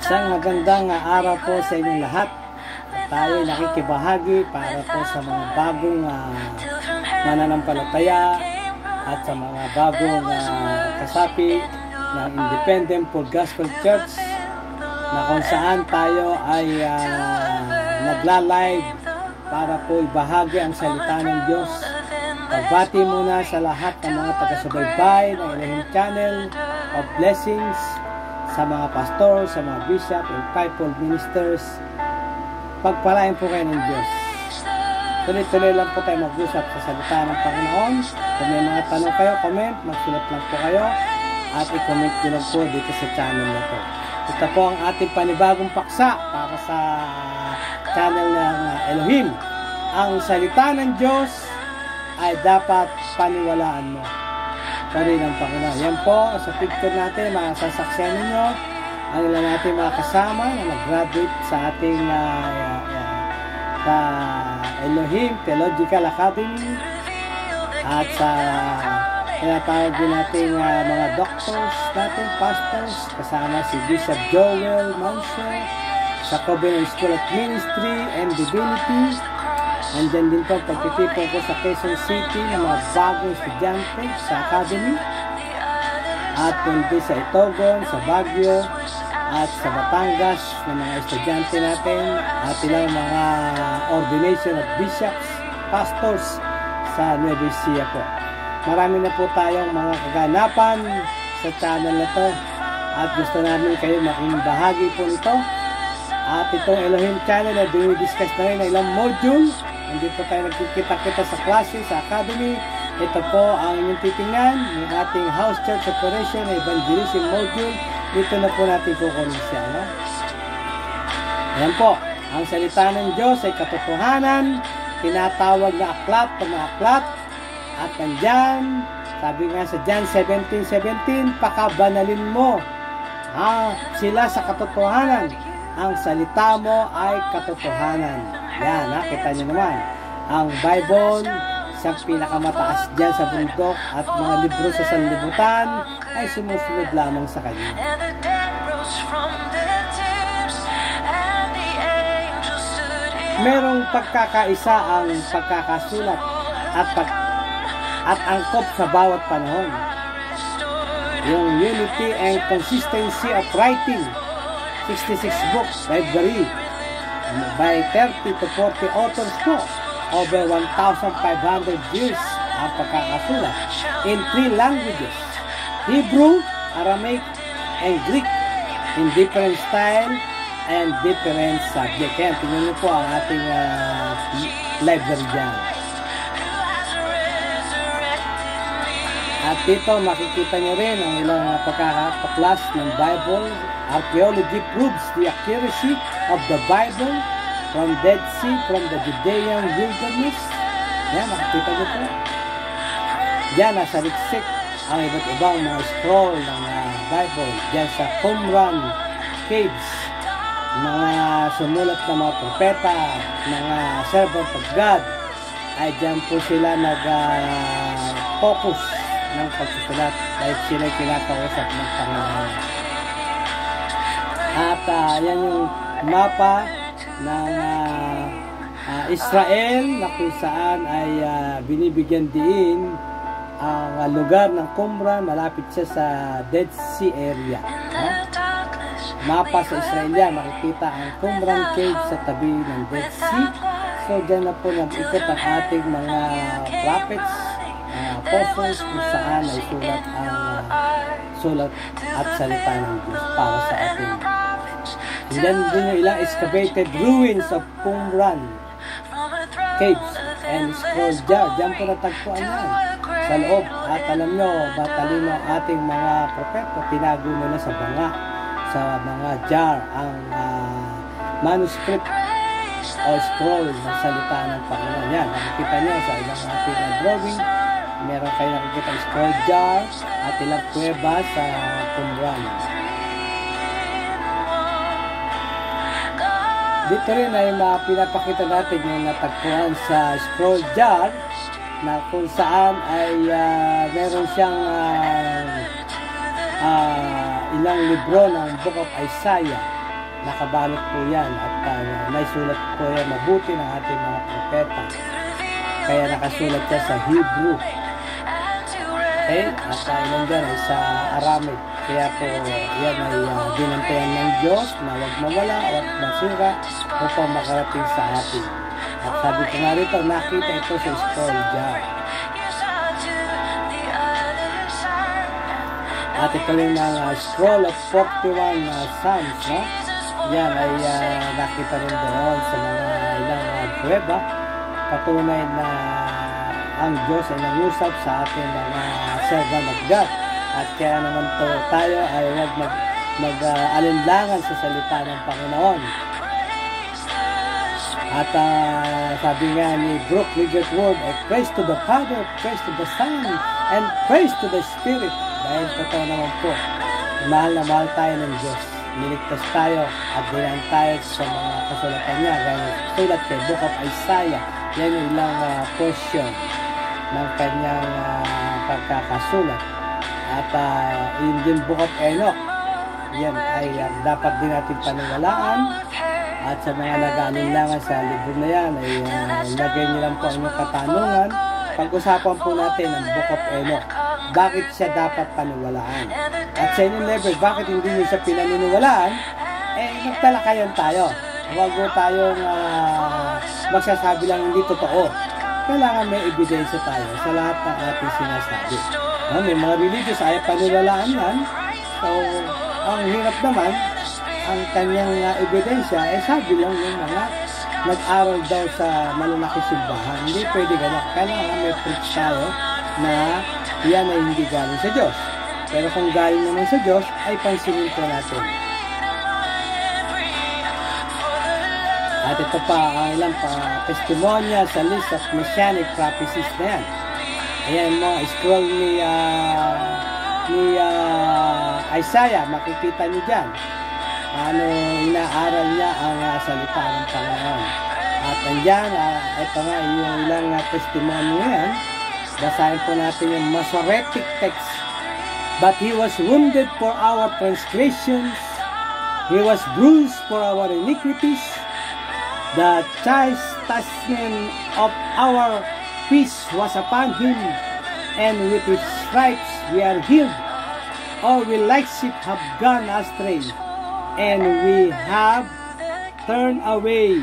Isang magandang araw po sa inyong lahat. Tayo nakikibahagi para po sa mga bagong mananampalataya at sa mga bagong kasapi ng Independent Full Gospel Church na kung saan tayo ay nagla-live para po ibahagi ang salita ng Diyos. Pagbati muna sa lahat ng mga taga-subaybay ng Elohim Channel of Blessings, sa mga pastor, sa mga bishop and fivefold ministers. Pagpalain po kayo ng Diyos. Tuloy-tuloy lang po tayo mag-usap sa salita ng Panginoon. Kung may mga tanong kayo, comment, magsulat lang po kayo at i-comment nyo lang po dito sa channel na to. Ito po ang ating panibagong paksa para sa channel ng Elohim. Ang salita ng Diyos ay dapat paniwalaan mo. Pari ng Panginoon. Yan po, sa picture natin, masasaksihan ninyo ang ilan natin mga kasama na nag-graduate sa ating sa Elohim Theological Academy at sa tinatawag din natin mga doctors natin, pastors, kasama si Bishop Joel Manso sa Covenant School of Ministry and Divinity. Andyan din po pagtitipon ko sa Quezon City ng mga bagong estudyante sa Academy at kundi sa Itogon, sa Baguio at sa Batangas ng mga estudyante natin at ilang mga ordination of bishops, pastors sa Nueva Ecija po. Marami na po tayong mga kaganapan sa channel na to at gusto namin kayo making bahagi po nito. At itong Elohim Channel na dinidiscuss na rin na ilang module. Hindi po tayo nagkikita-kita sa klase, sa academy. Ito po ang inyong titingnan, yung ating House Church Operation Evangelism Module. Dito na po natin kukunin siya. No? Ayan po, ang salita ng Diyos ay katotohanan, tinatawag na aklat o na aklat. At nandyan, sabi nga sa John 17:17, pakabanalin mo sila sa katotohanan. Ang salita mo ay katotohanan. Yan, kita nyo naman. Ang Bible, sa pinakamataas dyan sa bundok at mga libro sa sanlibutan ay sumusunod lamang sa kanya. Merong pagkakaisa ang pagkakasulat at angkop sa bawat panahon. Yung unity and consistency of writing. 66 books, library, by 30 to 40 authors po. Over 1,500 years ang pagkakasulat in 3 languages. Hebrew, Aramaic, and Greek in different style and different subject. Kaya tingnan niyo po ang ating library dyan. At dito makikita niyo rin ang ilang pagkakapaklas ng Bible. Archaeology proves the accuracy of the Bible from Dead Sea, from the Judean wilderness. Yan, makikita niyo po. Diyan, nasa liksik ang iba't ibang mga scroll ng Bible. Diyan sa Qumran caves, mga sumulat na mga propeta, mga servant of God, ay diyan po sila nag-focus ng pagsusulat dahil sila'y kinakausap ng Panginoon. At yan yung mapa ng Israel na kung saan ay binibigyan din ang lugar ng Qumran, malapit siya sa Dead Sea area. Mapa sa Israel yan, makikita ang Qumran Cave sa tabi ng Dead Sea. So dyan na po nag-ikot ang ating mga prophets, apostles kung saan ay sulat at salita ng Diyos para sa ating. And then din yung ilang excavated ruins of Qumran caves and scroll jar. Diyan po natagpuan yan sa loob. At alam nyo, matalino ang ating mga propeta, tinago nila sa banga, sa mga jar ang manuscript o scroll ng salita ng Panginoon. Yan, nakikita nyo sa ilang ating drawing. Meron kayo nakikita scroll jar at ilang kuweba sa Qumran. Dito rin ay pinapakita natin yung natagpuan sa scroll jar na kung saan ay meron siyang ilang libro ng Book of Isaiah nakabalot po yan at naisulat po yan mabuti ng ating mga propeta. Kaya nakasulat siya sa Hebrew. Okay? At ilan dyan ay sa Aramaic. Kaya po yan ay binantayan ng Diyos na huwag mawala at masira upang makarating sa atin. At sabi ko nga rito, nakita ito sa scroll jar. At ito rin ang scroll of 41 Psalms, no? Yan ay nakita rin doon sa mga ilang prueba. Patunay na ang Diyos ay nangusap sa ating mga servant of God. At kaya naman to, tayo ay huwag mag-alinlangan sa salita ng Panginoon. At sabi nga ni Brooke Ligetworth, praise to the Father, praise to the Son, and praise to the Spirit. Dahil totoo naman po, mahal na mahal tayo ng Diyos. Niligtas tayo at dinaan tayo sa mga kasulatan niya. Gaya sulat kay Book of Isaiah, yan yung ilang portion ng kanyang pagkakasulat. At yung din Book of Enoch, yan ay dapat din natin paniwalaan. At sa mga nag-aalinlangan sa libro na yan, ay lagay niyo lang po ang inyong katanungan. Pag-usapan po natin ang Book of Enoch. Bakit siya dapat paniwalaan? At sa inyong level, bakit hindi niyo siya pinaniniwalaan? Magtalakayan tayo. Huwag mo tayong magsasabi lang hindi totoo. Kailangan may ebidensya tayo sa lahat ng ating sinasabi. May mga religious ayaw paniwalaan yan. So, ang hirap naman, ang kanyang ebidensya, sabi lang yung mga nag-aral daw sa malalaki simbahan. Hindi pwede gano'n. Kailangan may proof tayo na yan ay hindi galing sa Diyos. Pero kung galing naman sa Diyos, ay pansinin po natin. At ito pa, ang ilang testimonya sa list of messianic prophecies na yan. Ayan mo, scroll ni Isaiah, makikita niyo dyan. Paano inaaral niya ang salita ng Panginoon. At andyan, ito nga yung ilang testimony yan. Basahin po natin yung Masoretic text. But He was wounded for our transgressions. He was bruised for our iniquities. The chastisement of our peace was upon Him, and with His stripes we are healed. All we like sheep have gone astray, and we have turned away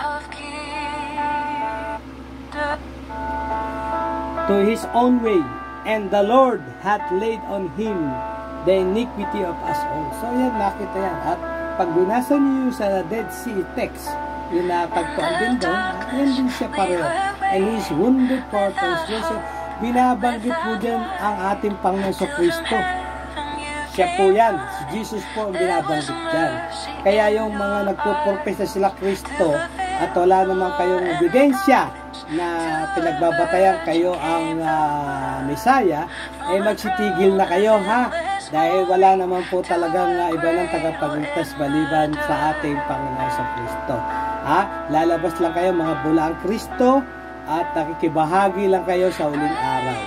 to His own way, and the Lord hath laid on Him the iniquity of us all. So yan, nakita yan. At pag binasa niyo sa Dead Sea text, yung natagpuan din doon, yan din siya pareho. And He is wounded for transgression. Binabanggit po dyan ang ating Panginoon sa Kristo. Siya po yan. Si Jesus po ang binabanggit dyan. Kaya yung mga nagpupurpesa sila Kristo at wala naman kayong ebidensya na pinagbabatayan kayo ang Messiah, magsitigil na kayo, ha? Dahil wala naman po talagang iba ng tagapagligtas maliban sa ating Panginoon sa Kristo. Lalabas lang kayo mga bulaang Kristo at nakikibahagi lang kayo sa uling araw.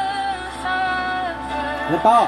Ano po?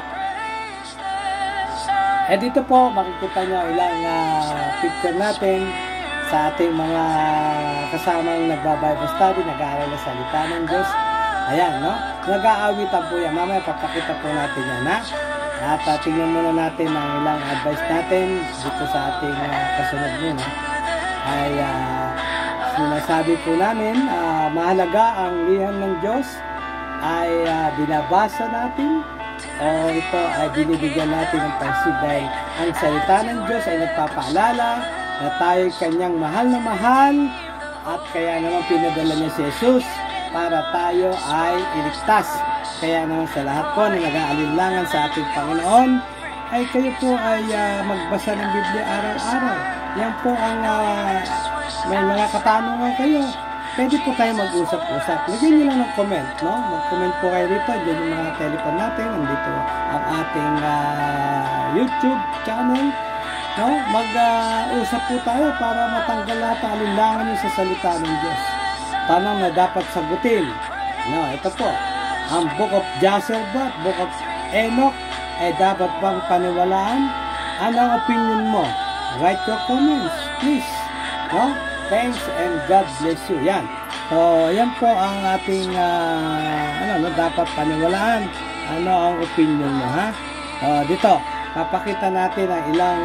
Dito po makikita nyo ilang picture natin sa ating mga kasamang nagbabible study, nag-aaral na salita ng Diyos. Ayan, no? Nag-aawitan po yan. Mamaya papakita po natin yan, ha? At tingnan muna natin ang ilang advice natin dito sa ating kasunod muna. Ay sinasabi po namin, mahalaga ang liham ng Diyos ay binabasa natin o ito ay binibigyan natin ng pansin dahil ang salita ng Diyos ay nagpapaalala na tayo kanyang mahal na mahal at kaya naman pinadala niya si Jesus para tayo ay iligtas. Kaya naman sa lahat po na nag-aalinlangan sa ating Panginoon ay kayo po ay magbasa ng Biblia araw-araw. Yan po ang may mga katanungan kayo. Pwede po tayo mag-usap-usap. Lagyan nyo lang ng comment, no? Mag-comment po kayo rito. Diyan yung mga telephone natin. Nandito ang ating YouTube channel. No? Mag-usap po tayo para matanggal lahat ang alinlangan nyo sa salita ng Diyos. Tanong na dapat sagutin. No, ito po. Ang Book of Jasher ba? Book of Enoch ay dapat bang paniwalaan? Ano ang opinion mo? write your comments, please. No? Thanks and God bless you. Yan. So, yan po ang ating dapat paniwalaan. Ano ang opinion mo, ha? Dito, papakita natin ang ilang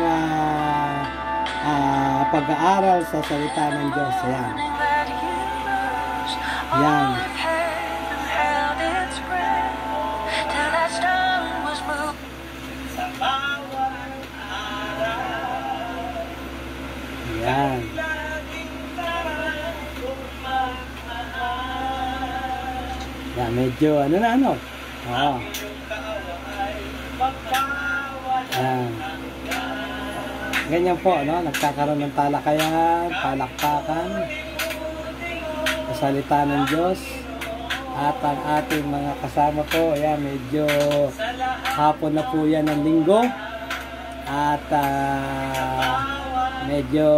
pag-aaral sa salita ng Diyos. Yan. Yan. Yan. Yan, medyo ano. Oo. Yan. Ganyan po, no? Nagkakaroon ng talakayan, palakpakan sa salita ng Diyos. At ang ating mga kasama po, ayan, medyo hapon na po yan ng linggo. At medyo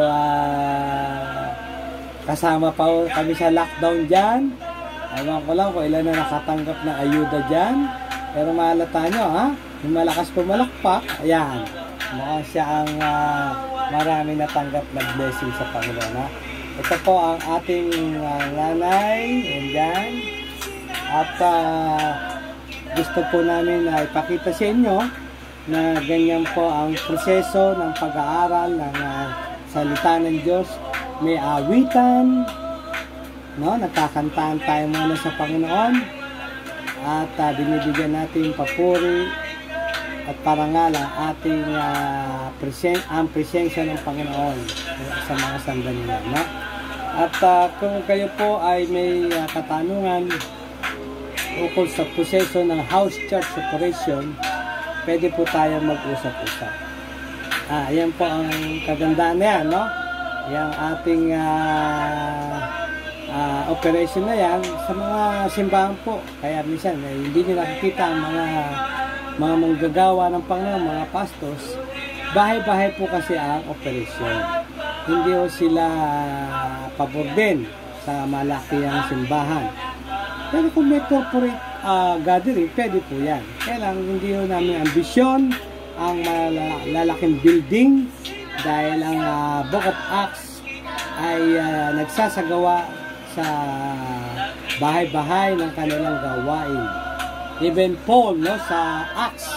kasama pa kami sa lockdown dyan. Ewan ko lang kung ilan na nakatanggap ng ayuda dyan. Pero mahalata nyo, ha? Yung malakas pumalakpak, ayan. Mukhang siya ang marami natanggap na blessing sa Panginoon, ha? Ito po ang ating nanay, yan. At gusto po namin na ipakita sa inyo na ganyan po ang proseso ng pag-aaral ng salita ng Diyos. May awitan, no? Nagkakantaan tayo muna sa Panginoon at binibigyan natin papuri at parangal ang ating presensya ng Panginoon sa mga sandali na, no? At kung kayo po ay may katanungan ukol sa proseso ng house church operation, pwede po tayo mag-usap-usap. Ayan po ang kagandaan na yan, no? Yung ating operation na yan sa mga simbahan po. Kaya minsan hindi nyo nakikita ang mga manggagawa ng Panginoon, mga pastors. Bahay-bahay po kasi ang operation. Hindi po sila pabor din sa malaki ang simbahan. Pero kung may corporate gathering, pwede po yan. Kaya lang, hindi po namin ambisyon ang lalaking building dahil ang Book of Acts ay nagsasagawa sa bahay-bahay ng kanilang gawain. Even Paul, no, sa Acts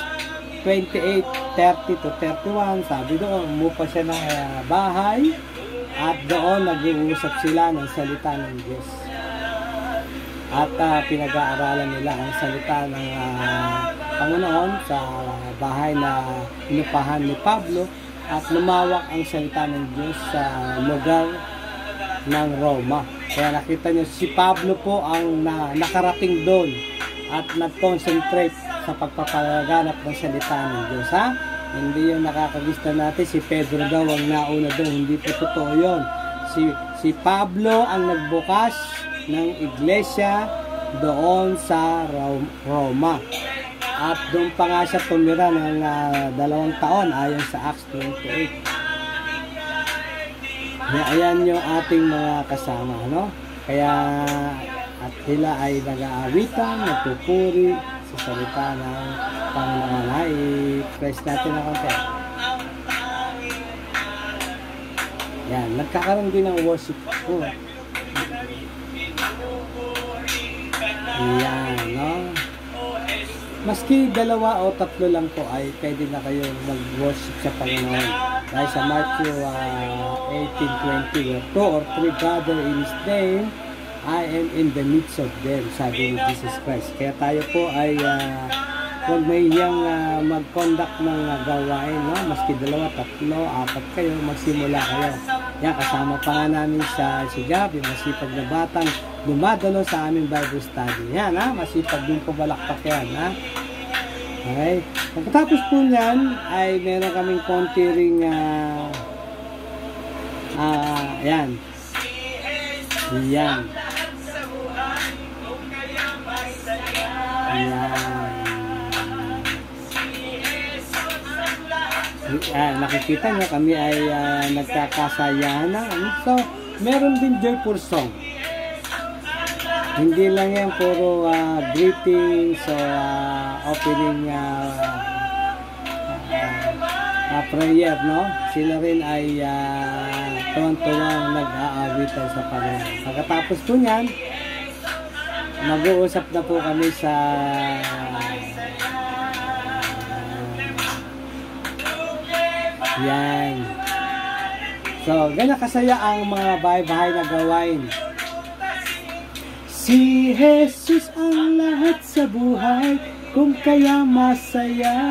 28:30-31, sabi doon, umupa siya ng bahay at doon nag-uusap sila ng salita ng Diyos. At pinag-aaralan nila ang salita ng Panginoon sa bahay na inupahan ni Pablo at lumawak ang salita ng Diyos sa lugar ng Roma. Kaya nakita nyo, si Pablo po ang nakarating doon at nag-concentrate sa pagpapalaganap ng salita ng Diyos, ha? Hindi yung nakakagusto natin, si Pedro daw ang nauna doon. Hindi po totoo yun. Si Pablo ang nagbukas ng iglesia doon sa Roma. At doon pa nga siya tumira ng 2 taon ayon sa Acts 28. Ayan yung ating mga kasama, no? Kaya at sila ay nag-aawitan, nagpupuri sa salita ng Panginoon. I-press natin na konti. Yan, nagkakaroon din ng worship po. Yan, no? Maski 2 o 3 lang po ay pwede na kayo mag-worship sa Panginoon. Dahil sa Matthew 18:20, where 2 or 3 gather in His name, I am in the midst of them, sabi ni Jesus Christ. Kaya tayo po ay huwag may hiyang mag-conduct ng gawain, no? Maski 2, 3, 4 kayo, magsimula kayo. Yan, kasama pa nga namin si Gab, yung masipag na batang dumadalo sa aming Bible study. Yan, ha? Masipag din po balakpak yan, ha? Okay. Pagkatapos po niyan, ay meron kaming konti ring yan. Yan. Nakikita nyo kami ay nagkakasayahan na. So, meron din joyful song. Hindi lang yan puro greetings o opening prayer, no? Sila rin ay tuwang-tuwang nag-aawitan sa Panginoon. Pagkatapos po niyan, mag-uusap na po kami sa yan. So, ganyan kasaya ang mga bahay-bahay na gawain. Si Jesus ang lahat sa buhay, kung kaya masaya.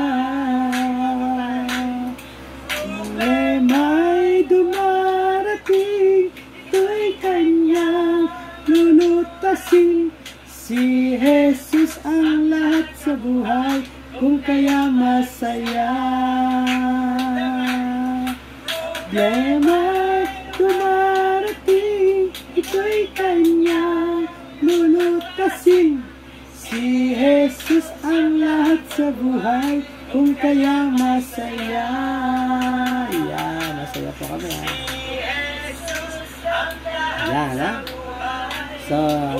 May dumarating, ito'y kanyang lulutasin. Si Jesus ang lahat sa buhay, kung kaya masaya. May dumarating, ito'y kanyang lulutasin. Si Jesus ang lahat sa buhay, kung kaya masaya. Yan, masaya po kami, ha. Yan, ha. So,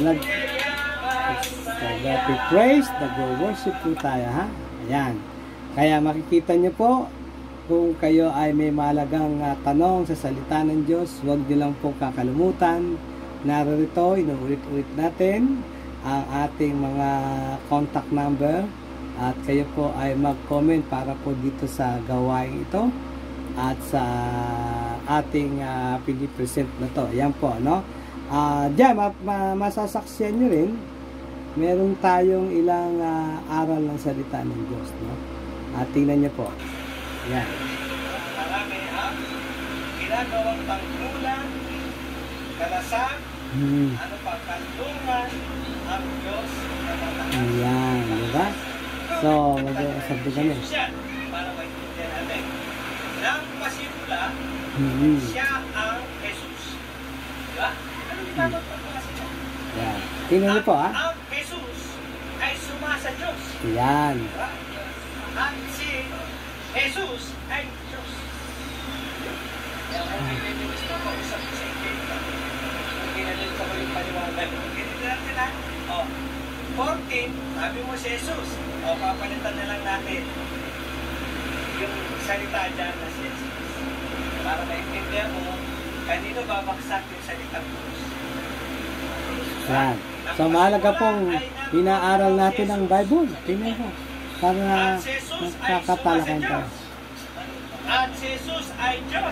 nag-praise, nag-worship po tayo, ha. Ayan. Kaya makikita nyo po, kung kayo ay may mahalagang tanong sa salita ng Diyos, huwag nyo lang po kakalimutan. Narito, inuulit-ulit natin ang ating mga contact number at kayo po ay mag-comment para po dito sa gawain ito at sa ating pinipresent na to. Ayan po, no? Diyan, masasaksiyan nyo rin, meron tayong ilang aral ng salita ng Diyos, no? Tingnan nyo po. Ayan. Marami ang ginagawang tanggulan, kalasan, ano pa, kanlungan, ang Diyos na mataas. Ayan, diba? So, mag-uusap din kami. Para maintindihan natin. Nang pasimula, siya ang Jesus. Diba? Ano ginagawa pa kasi siya? Ayan. Tingnan niyo po, ha? Ang Jesus ay sumasa Diyos. Ayan. Diba? At si Jesus ay Diyos. Kaya kung hindi nyo gusto ko, usap ko sa ikita. Kung ginalito ko yung paliwanag. Ganito natin, ha? O, 14, sabi mo si Jesus. O, papalitan na lang natin yung salita dyan na si Jesus. Para maintindihan mo, kanino babaksak yung salita ko. Ayan. So, mahalaga pong inaaral natin ang Bible. Tingnan mo. Para nakakatalakan tayo. At si Jesus ay Diyos.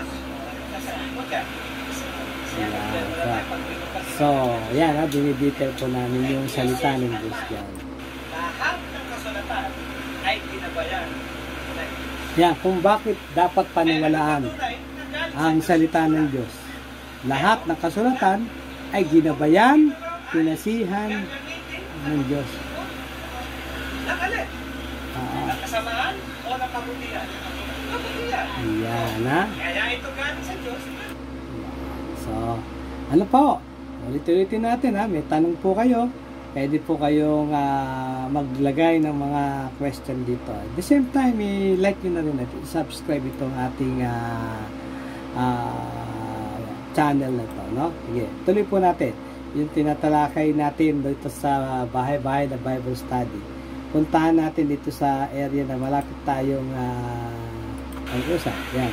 So, yan, dinidetail po namin yung salita ng Diyos yan. Lahat ng kasulatan ay ginabayan. Yan, kung bakit dapat paniwalaan ang salita ng Diyos. Lahat ng kasulatan ay ginabayan, pinasihan ng Diyos. Nakalit. Nakasamaan o nakabutihan? Nakabutihan. Yan, ha? Kaya ito galing sa Diyos. So, ano po? Ulit-ulitin natin, ha? May tanong po kayo. Pwede po kayong maglagay ng mga question dito. At the same time, i-like nyo na rin at subscribe itong ating channel na ito, no? Sige, tuloy po natin. Yung tinatalakay natin dito sa bahay-bahay na Bible study. Puntahan natin dito sa area na malapit tayong mag-usap. Yan.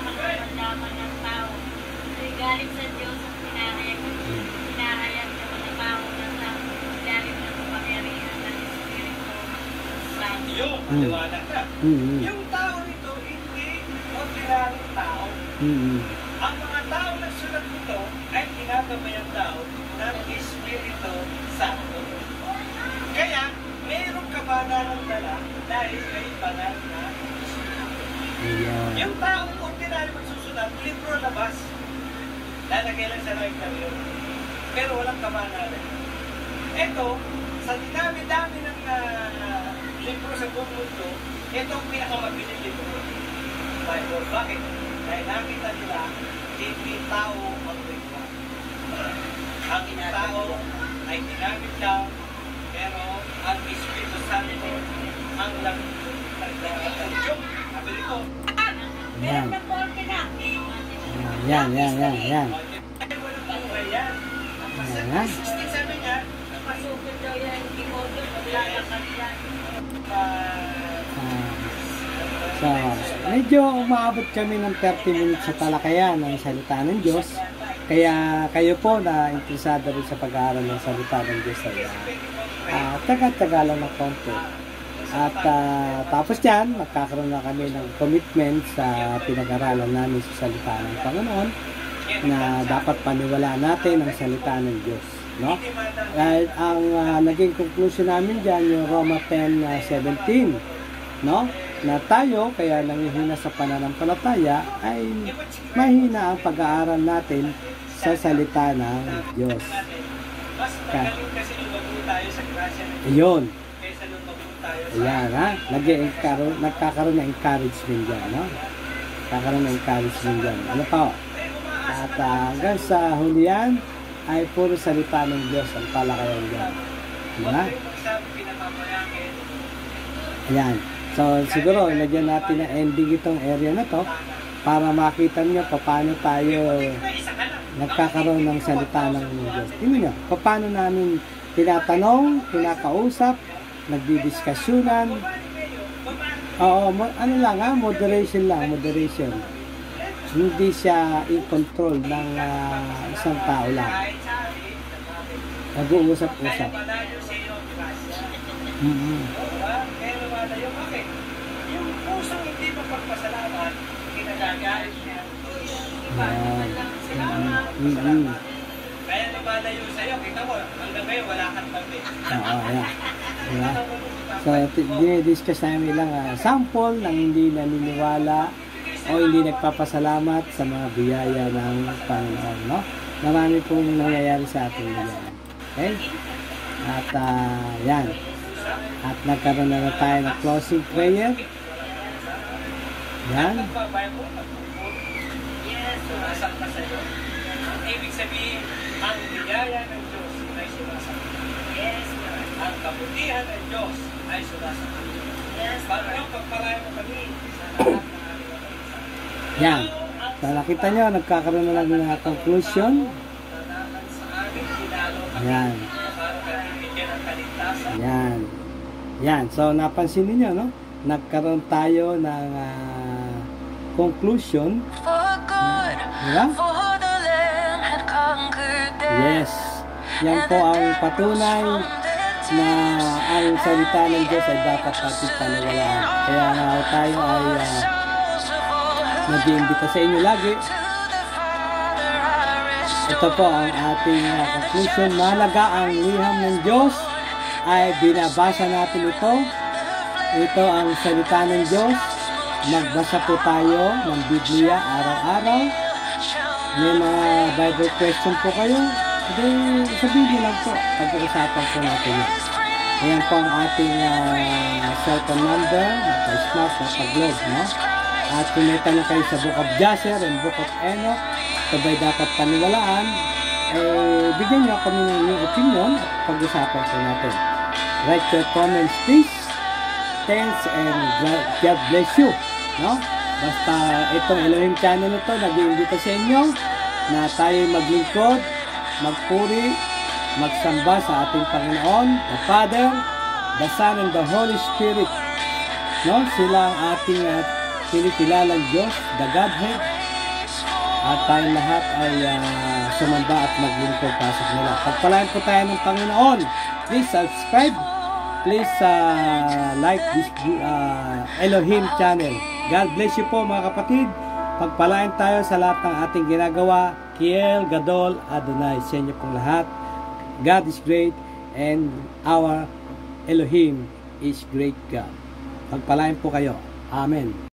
Galing sa Diyos ang pinahayag ng mga tao na sa galing ng kapangyarihan ng Espiritu Santo. Yung maliwanag na. Yung tao nito, hindi ordinaryong tao. Ang mga tao na sulat nito ay ginagabayang tao ng Espiritu Santo. Kaya, mayroong kabanalan dala dahil may banal na Espiritu. Yung taong ordinary magsusulat, libro labas. Lalagay lang sa right ng yun. Pero walang kamanalan. Ito, sa dinami-dami ng libro sa buong mundo, ito ang pinakamabilis libro. Bible. Bakit? Dahil nakita nila, hindi tao ang libro. Ang tao ay ginamit lang, pero ang Espiritu Santo ang nag-tagdang. Sabi ko, Meron na po ang Yan. Yan. sabi niya, Pasukot daw yan, ikodo, maglalakad yan. So, medyo umaabot kami ng 30 minutes sa talakayan ng salita ng Diyos. Kaya kayo po na interesado rin sa pag-aaral ng salita ng Diyos ay taga-taga lang ng konti. At tapos yan, magkakaroon na kami ng commitment sa pinag-aralan namin sa salita ng Panginoon na dapat paniwalaan natin ang salita ng Diyos. No? Ang naging conclusion namin dyan, yung Roma 10:17, no? Na tayo, kaya nangihina sa pananampalataya, ay mahina ang pag-aaral natin sa salita ng Diyos. Mas magaling kasi lumago tayo sa grasya ng Diyos. Iyon. Kaysa lumago tayo sa... Ayan, ha? Nagkakaroon ng encouragement dyan, no? Nagkakaroon ng encouragement dyan. Ano pa? At hanggang sa hulihan, ay puro salita ng Diyos ang palakayan dyan. Diba? Ayan. So, siguro, ilagyan natin na ending itong area na to para makita nyo paano tayo nagkakaroon ng salita ng Diyos. Tingnan nyo, paano namin tinatanong, kinakausap, nagdidiskasyonan. Oo, ano lang ha, moderation lang, moderation. Hindi siya in-control ng isang tao lang. Nag-uusap-usap. Yung pusong hindi mapagpasalamat, kinagagait niya. Kaya lumalayo sa'yo, kita mo, hanggang ngayon wala kang tabi. Oo, ayan. Diba? So, dinidiscuss namin lang sample ng hindi naniniwala o hindi nagpapasalamat sa mga biyaya ng Panginoon, no? Marami pong nangyayari sa ating biyaya. Okay? At yan. At nagkaroon na tayo ng closing prayer. Yan. Sumasang ka sa'yo. Ang ibig sabihin, ang biyaya ng Diyos ay sumasang. Ang kabutihan ng Diyos ay sumasang. Panginoon, pagpalain mo kami sa lahat ng aming mga. Yan. So, nakita nyo, nagkakaroon na lang ng conclusion. Yan. Yan. Yan. So, napansin niyo, no? Nagkaroon tayo ng conclusion. Diba? Yes. Yan po ang patunay na ang salita ng Diyos ay dapat natin paniwalaan. Kaya nga tayo ay nag-iimbita sa inyo lagi. Ito po ang ating conclusion. Mahalaga ang liham ng Diyos ay binabasa natin ito. Ito ang salita ng Diyos. Magbasa po tayo ng Biblia araw-araw. May mga Bible question po kayo. Hindi, sabihin niyo lang po. Pag-uusapan po natin yun. Ayan po ang ating cellphone number. Naka-smart, naka-globe, no? At kung may tanong kayo sa Book of Jasher and Book of Enoch, sabay dapat paniwalaan, bigyan niyo kami ng inyong opinion at pag-usapan po natin. Write your comments please. Thanks and God bless you. No? Basta itong Elohim channel ito, nag-iimbita sa inyo na tayo maglingkod, magpuri, magsamba sa ating Panginoon, the Father, the Son, and the Holy Spirit. No? Sila ang ating kinikilalang Diyos, the Godhead. At tayong lahat ay sumamba at maglingkod pa sa kanila. Pagpalain po tayo ng Panginoon. Please subscribe. Please like this Elohim channel. God bless you po mga kapatid. Pagpalain tayo sa lahat ng ating ginagawa. Kiel Gadol Adonai. Sa inyo pong lahat. God is great and our Elohim is great God. Pagpalain po kayo. Amen.